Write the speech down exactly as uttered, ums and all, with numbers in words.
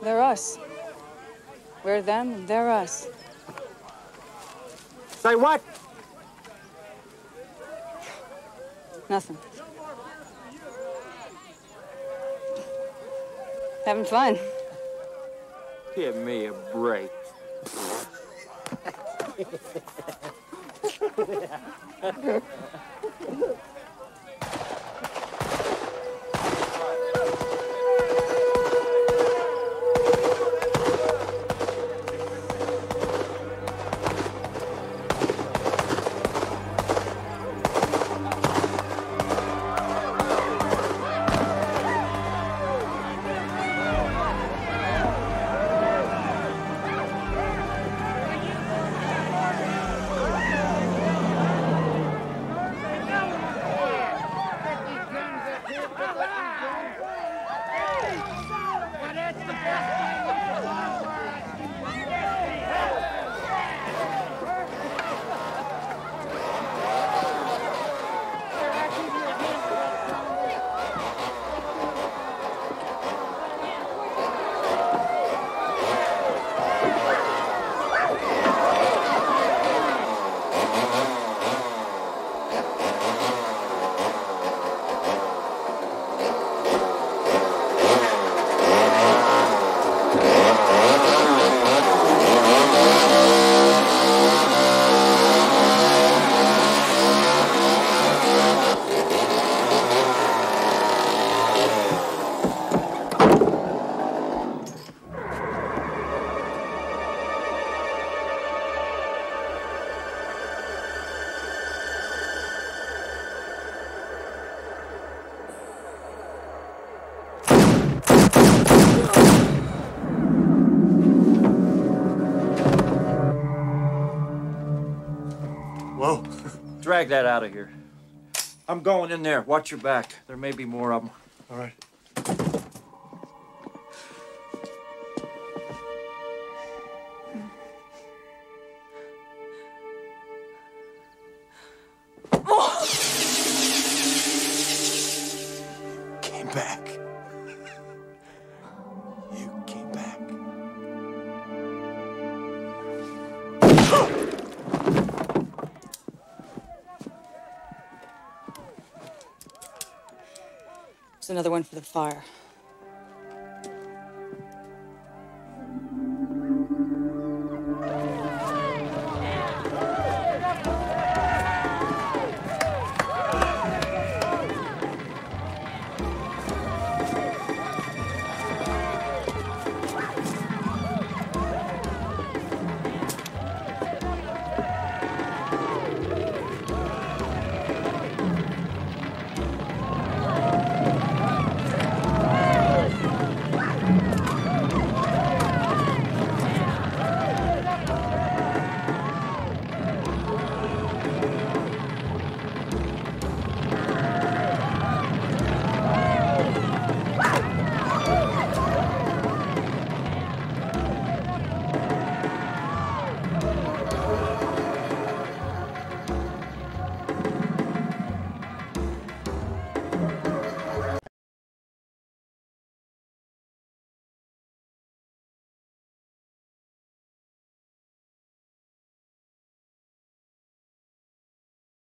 they're us. We're them, and they're us. Say what? Nothing. Having fun. Give me a break. Whoa. Drag that out of here. I'm going in there. Watch your back. There may be more of them. All right. Came back. You came back. There's another one for the fire.